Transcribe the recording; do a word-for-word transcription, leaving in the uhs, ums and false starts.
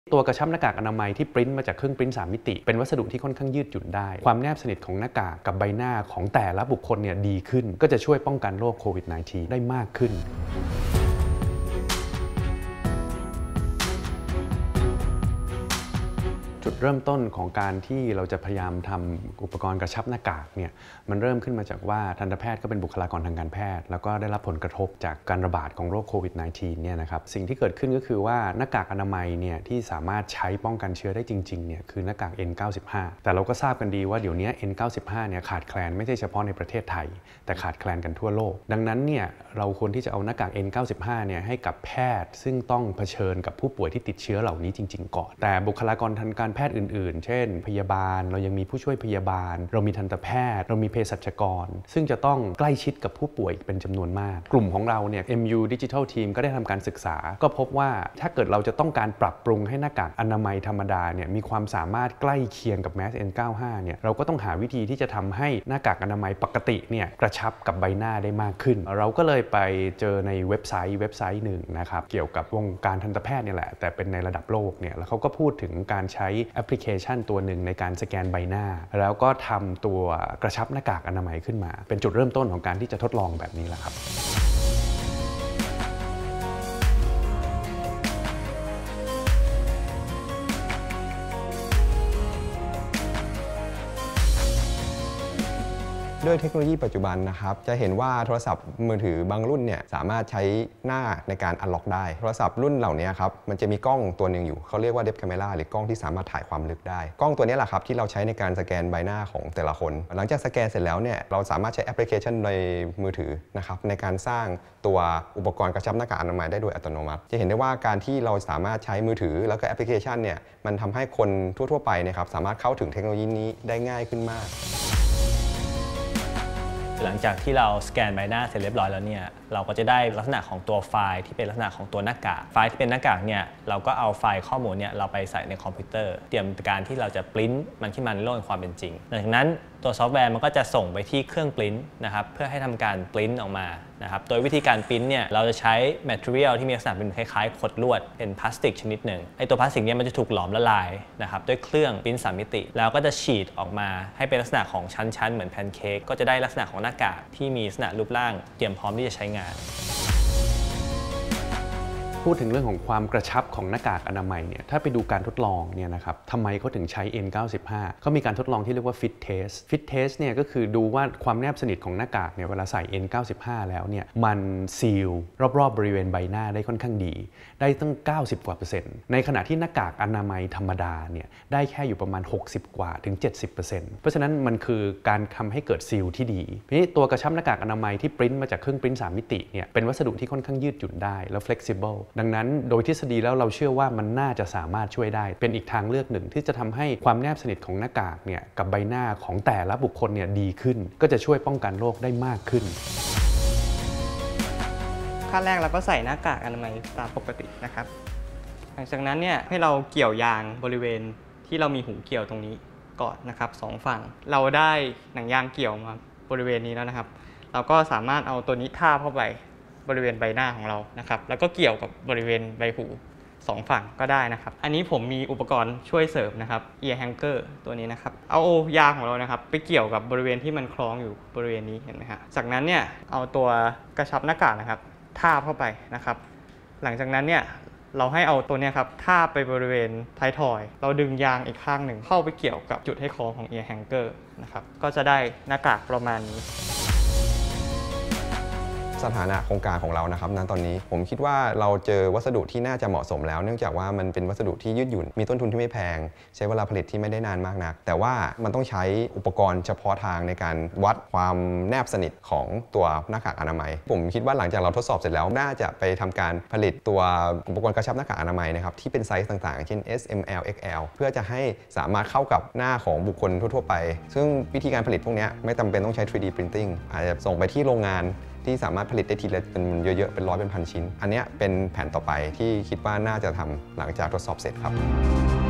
ตัวกระชับหน้ากากอนามัยที่ปริ้นมาจากเครื่องปริ้นสามมิติเป็นวัสดุที่ค่อนข้างยืดหยุ่นได้ความแนบสนิทของหน้ากากกับใบหน้าของแต่ละบุคคลเนี่ยดีขึ้นก็จะช่วยป้องกันโรคโควิด สิบเก้า ได้มากขึ้นจุดเริ่มต้นของการที่เราจะพยายามทำอุปกรณ์กระชับหน้ากากเนี่ยมันเริ่มขึ้นมาจากว่าทันตแพทย์ก็เป็นบุคลากรทางการแพทย์แล้วก็ได้รับผลกระทบจากการระบาดของโรคโควิด สิบเก้า เนี่ยนะครับสิ่งที่เกิดขึ้นก็คือว่าหน้ากากอนามัยเนี่ยที่สามารถใช้ป้องกันเชื้อได้จริงๆเนี่ยคือหน้ากาก เอ็น เก้าสิบห้า แต่เราก็ทราบกันดีว่าเดี๋ยวนี้ เอ็น เก้าสิบห้า เนี่ยขาดแคลนไม่ใช่เฉพาะในประเทศไทยแต่ขาดแคลนกันทั่วโลกดังนั้นเนี่ยเราควรที่จะเอาหน้ากาก เอ็น เก้าสิบห้า เนี่ยให้กับแพทย์ซึ่งต้องเผชิญกับผู้ป่วยที่ติดเชื้อเหล่านี้จริงๆก่อนแต่บุคลากรทางการแพทย์อื่นๆเช่นพยาบาลเรายังมีผู้ช่วยพยาบาลเรามีทันตแพทย์เรามีเภสัชกรซึ่งจะต้องใกล้ชิดกับผู้ป่วยเป็นจำนวนมากกลุ่มของเราเนี่ย เอ็ม ยู Digital Team ก็ได้ทำการศึกษาก็พบว่าถ้าเกิดเราจะต้องการปรับปรุงให้หน้ากากอนามัยธรรมดาเนี่ยมีความสามารถใกล้เคียงกับแมส เอ็น เก้าสิบห้า เนี่ยเราก็ต้องหาวิธีที่จะทำให้หน้ากากอนามัยปกติเนี่ยกระชับกับใบหน้าได้มากขึ้นเราก็เลยไปเจอในเว็บไซต์เว็บไซต์หนึ่งนะครับเกี่ยวกับวงการทันตแพทย์เนี่ยแหละแต่เป็นในระดับโลกเนี่ยแล้วเขาก็พูดถึงการใช้แอปพลิเคชันตัวหนึ่งในการสแกนใบหน้าแล้วก็ทำตัวกระชับหน้ากากอนามัยขึ้นมาเป็นจุดเริ่มต้นของการที่จะทดลองแบบนี้แหละครับด้วยเทคโนโลยีปัจจุบันนะครับจะเห็นว่าโทรศัพท์มือถือบางรุ่นเนี่ยสามารถใช้หน้าในการอันล็อกได้โทรศัพท์รุ่นเหล่านี้ครับมันจะมีกล้องตัวหนึ่งอยู่เขาเรียกว่า Depth Camera หรือกล้องที่สามารถถ่ายความลึกได้กล้องตัวนี้แหละครับที่เราใช้ในการสแกนใบหน้าของแต่ละคนหลังจากสแกนเสร็จแล้วเนี่ยเราสามารถใช้แอปพลิเคชันในมือถือนะครับในการสร้างตัวอุปกรณ์กระชับหน้ากากอนามัยได้โดยอัตโนมัติจะเห็นได้ว่าการที่เราสามารถใช้มือถือแล้วก็แอปพลิเคชันเนี่ยมันทำให้คนทั่วๆไปนะครับสามารถเข้าถึงเทคโนโลยีนี้ได้ง่ายขึ้นมากหลังจากที่เราสแกนใบหน้าเสร็จเรียบร้อยแล้วเนี่ยเราก็จะได้ลักษณะของตัวไฟล์ที่เป็นลักษณะของตัวหน้ากากไฟล์ที่เป็นหน้ากากเนี่ยเราก็เอาไฟล์ข้อมูลเนี่ยเราไปใส่ในคอมพิวเตอร์เตรียมการที่เราจะปริ้นมันขึ้นมาในโลกแห่งความเป็นจริงหลังจากนั้นตัวซอฟต์แวร์มันก็จะส่งไปที่เครื่องปริ้นนะครับเพื่อให้ทำการปริ้นออกมานะครับโดยวิธีการปริ้นเนี่ยเราจะใช้ material ที่มีลักษณะเป็นคล้ายๆขดลวดเป็นพลาสติกชนิดหนึ่งไอตัวพลาสติกเนี่ยมันจะถูกหลอมละลายนะครับด้วยเครื่องปริ้นสามมิติแล้วก็จะฉีดออกมาให้เป็นลักษณะของชั้นๆเหมือนแพนเค้กก็จะได้ลักษณะของหน้ากากที่มีลักษณะรูปร่างเตรียมพร้อมที่จะใช้งานพูดถึงเรื่องของความกระชับของหน้ากากอนามัยเนี่ยถ้าไปดูการทดลองเนี่ยนะครับทำไมเขาถึงใช้ เอ็น เก้าสิบห้า เขามีการทดลองที่เรียกว่า fit test fit test เนี่ยก็คือดูว่าความแนบสนิทของหน้ากากเนี่ยเวลาใส่ เอ็น เก้าสิบห้า แล้วเนี่ยมันซีลรอบๆบริเวณใบหน้าได้ค่อนข้างดีได้ตั้งเก้าสิบกว่าเปอร์เซ็นต์ในขณะที่หน้ากากอนามัยธรรมดาเนี่ยได้แค่อยู่ประมาณหกสิบกว่าถึง เจ็ดสิบเปอร์เซ็นต์ เพราะฉะนั้นมันคือการทำให้เกิดซีลที่ดีทีนี้ตัวกระชับหน้ากากอนามัยที่ปริ้นมาจากเครื่องปริ้นสามมิติเนี่ยเป็นวัสดุที่ค่อนข้างยืดหยุ่นได้แล้ว flexible ดังนั้นโดยทฤษฎีแล้วเราเชื่อว่ามันน่าจะสามารถช่วยได้เป็นอีกทางเลือกหนึ่งที่จะทำให้ความแนบสนิทของหน้ากากเนี่ยกับใบหน้าของแต่ละบุคคลเนี่ยดีขึ้นก็จะช่วยป้องกันโรคได้มากขึ้นขั้นแรกเราก็ใส่หน้ากากอนามัยตามปกตินะครับหลังจากนั้นเนี่ยให้เราเกี่ยวยางบริเวณที่เรามีหูเกี่ยวตรงนี้ก่อนนะครับสองฝั่งเราได้หนังยางเกี่ยวมาบริเวณนี้แล้วนะครับเราก็สามารถเอาตัวนี้ทาบเข้าไปบริเวณใบหน้าของเรานะครับแล้วก็เกี่ยวกับบริเวณใบหูสองฝั่งก็ได้นะครับอันนี้ผมมีอุปกรณ์ช่วยเสริมนะครับ ear hanger ตัวนี้นะครับเอายางของเรานะครับไปเกี่ยวกับบริเวณที่มันคล้องอยู่บริเวณนี้เห็นไหมฮะจากนั้นเนี่ยเอาตัวกระชับหน้ากากนะครับทาบเข้าไปนะครับหลังจากนั้นเนี่ยเราให้เอาตัวนี้ครับทาบไปบริเวณท้ายทอยเราดึงยางอีกข้างหนึ่งเข้าไปเกี่ยวกับจุดให้คล้องของ ear hanger นะครับก็จะได้หน้ากากประมาณนี้สถานะโครงการของเรานะครับณตอนนี้ผมคิดว่าเราเจอวัสดุที่น่าจะเหมาะสมแล้วเนื่องจากว่ามันเป็นวัสดุที่ยืดหยุ่นมีต้นทุนที่ไม่แพงใช้เวลาผลิตที่ไม่ได้นานมากนักแต่ว่ามันต้องใช้อุปกรณ์เฉพาะทางในการวัดความแนบสนิทของตัวหน้ากากอนามัยผมคิดว่าหลังจากเราทดสอบเสร็จแล้วน่าจะไปทำการผลิตตัวอุปกรณ์กระชับหน้ากากอนามัยนะครับที่เป็นไซส์ต่างๆเช่น เอส เอ็ม แอล เอ็กซ์ แอล เพื่อจะให้สามารถเข้ากับหน้าของบุคคลทั่วๆไปซึ่งวิธีการผลิตพวกนี้ไม่จำเป็นต้องใช้ ทรี ดี Printing อาจจะส่งไปที่โรงงานที่สามารถผลิตได้ทีละเป็นเยอะๆเป็นร้อยเป็นพันชิ้นอันนี้เป็นแผนต่อไปที่คิดว่าน่าจะทำหลังจากทดสอบเสร็จครับ